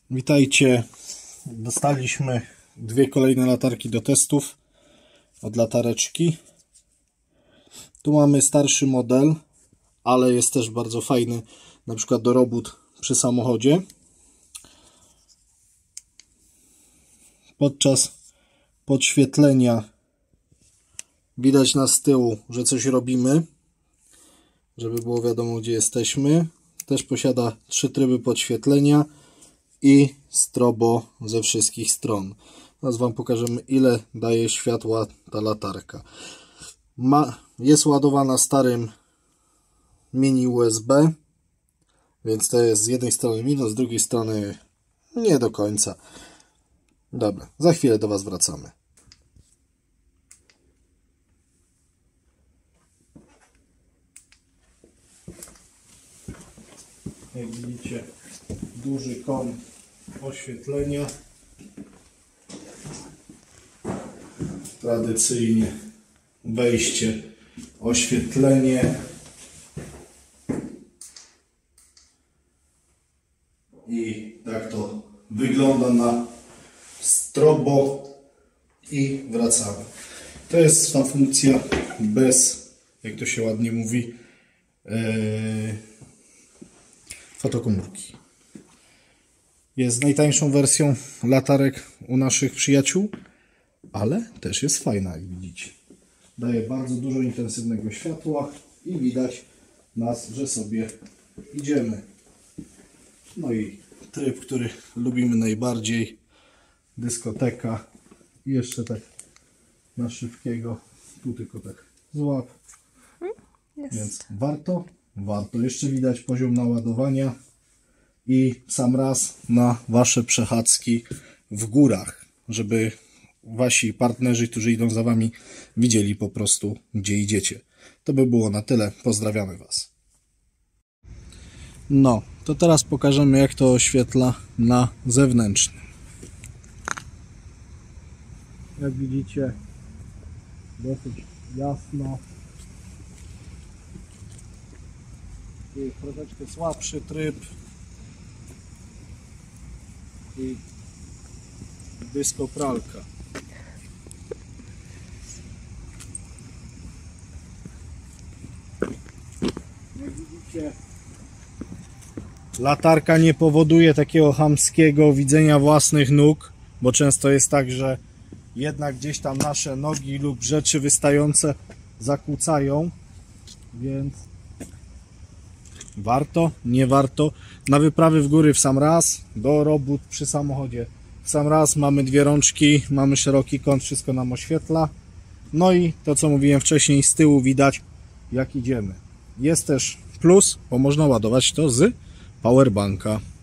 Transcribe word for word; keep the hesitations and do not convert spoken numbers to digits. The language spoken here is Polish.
Witajcie. Dostaliśmy dwie kolejne latarki do testów od latareczki. Tu mamy starszy model, ale jest też bardzo fajny, na przykład do robót przy samochodzie. Podczas podświetlenia widać nas z tyłu, że coś robimy, żeby było wiadomo, gdzie jesteśmy. Też posiada trzy tryby podświetlenia i strobo ze wszystkich stron. Teraz Wam pokażemy, ile daje światła ta latarka. Ma, jest ładowana starym mini U S B, więc to jest z jednej strony minus, z drugiej strony nie do końca. Dobra, za chwilę do Was wracamy. Jak widzicie, duży kąt oświetlenia. Tradycyjnie wejście, oświetlenie i tak to wygląda na strobo i wracamy. To jest ta funkcja bez, jak to się ładnie mówi, yy, fotokomórki. Jest najtańszą wersją latarek u naszych przyjaciół, ale też jest fajna, jak widzicie. Daje bardzo dużo intensywnego światła i widać nas, że sobie idziemy. No i tryb, który lubimy najbardziej, dyskoteka. I jeszcze tak na szybkiego, tu tylko tak złap. Yes. Więc warto, warto. Jeszcze widać poziom naładowania i sam raz na Wasze przechadzki w górach, żeby Wasi partnerzy, którzy idą za Wami, widzieli po prostu, gdzie idziecie. To by było na tyle. Pozdrawiamy Was. No, to teraz pokażemy, jak to oświetla na zewnętrznym. Jak widzicie, dosyć jasno. Tu jest troszeczkę słabszy tryb i dyskopralka. Jak widzicie, latarka nie powoduje takiego chamskiego widzenia własnych nóg, bo często jest tak, że jednak gdzieś tam nasze nogi lub rzeczy wystające zakłócają, więc warto, nie warto. Na wyprawy w góry w sam raz, do robót przy samochodzie w sam raz, mamy dwie rączki, mamy szeroki kąt, wszystko nam oświetla. No i to, co mówiłem wcześniej, z tyłu widać, jak idziemy. Jest też plus, bo można ładować to z powerbanka.